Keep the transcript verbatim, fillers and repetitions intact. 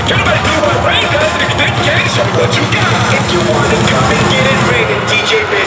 Can nobody do what Rain does in the big game? Show me what you got. If you wanna come and get it, Rain and D J Big.